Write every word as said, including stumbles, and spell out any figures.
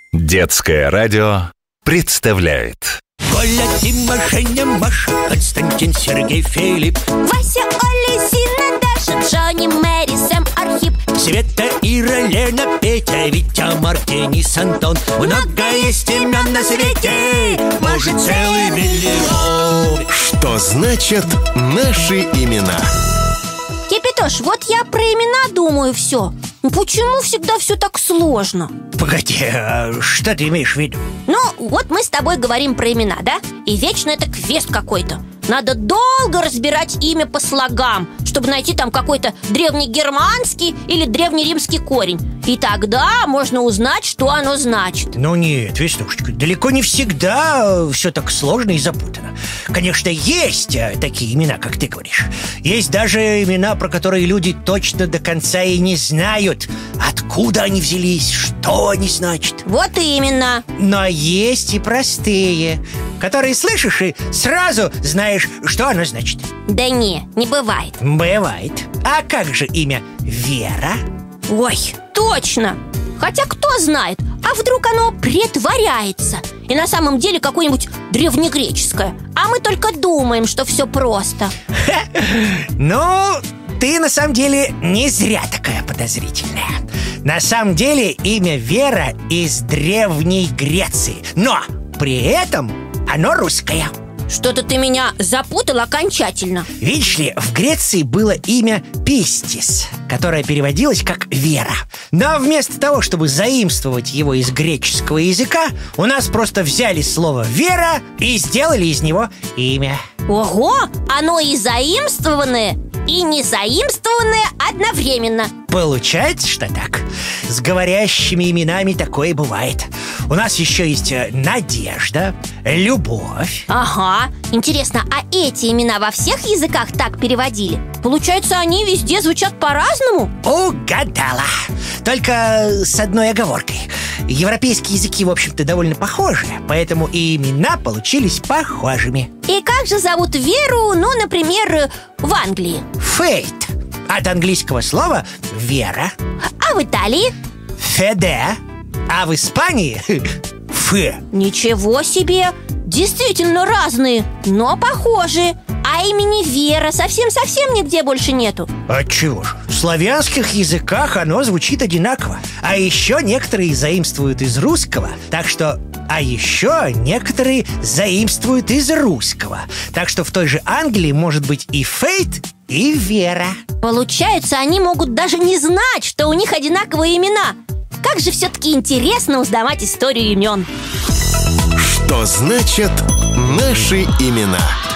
Детское радио представляет. Коля, Дима, Женя, Маша, Константин, Сергей, Филипп, Вася, Оля, Зина, Даша, Джонни, Мэри, Сэм, Архип, Света, Ира, Лена, Петя, Витя, Мартинис, Антон. Много есть имен на свете, может, целый миллион. Что значит наши имена? Кипятош, вот я про имена думаю все. Почему всегда все так сложно? Погоди, а что ты имеешь в виду? Ну, вот мы с тобой говорим про имена, да? И вечно это квест какой-то. Надо долго разбирать имя по слогам, чтобы найти там какой-то древнегерманский или древнеримский корень. И тогда можно узнать, что оно значит. Ну нет, Веснушечка, далеко не всегда все так сложно и запутано. Конечно, есть а, такие имена, как ты говоришь. Есть даже имена, про которые люди точно до конца и не знают, откуда они взялись, что они значат. Вот именно. Но есть и простые, которые слышишь и сразу знаешь, что оно значит. Да не, не бывает. Бывает. А как же имя Вера? Ой, точно. Хотя кто знает, а вдруг оно притворяется и на самом деле какое-нибудь древнегреческое, а мы только думаем, что все просто. Ну, ты на самом деле не зря такая подозрительная. На самом деле имя Вера из Древней Греции, но при этом оно русское. Что-то ты меня запутал окончательно. Видишь ли, в Греции было имя Пистис, которое переводилось как Вера. Но вместо того, чтобы заимствовать его из греческого языка, у нас просто взяли слово «Вера» и сделали из него имя. Ого, оно и заимствованное, и не заимствованное одновременно. Получается, что так. С говорящими именами такое бывает. У нас еще есть Надежда, Любовь. Ага, интересно, а эти имена во всех языках так переводили? Получается, они везде звучат по-разному? Угадала. Только с одной оговоркой. Европейские языки, в общем-то, довольно похожи, поэтому и имена получились похожими. И как же зовут Веру, ну, например, в Англии? Фейт. От английского слова «вера». А в Италии? Феде. А в Испании Фе. Ничего себе! Действительно разные, но похожие. А имени Вера совсем-совсем нигде больше нету. Отчего же? В славянских языках оно звучит одинаково. А еще некоторые заимствуют из русского. Так что... А еще некоторые заимствуют из русского. Так что в той же Англии может быть и Фейт, и Вера. Получается, они могут даже не знать, что у них одинаковые имена. Как же все-таки интересно узнавать историю имен. Что значит наши имена?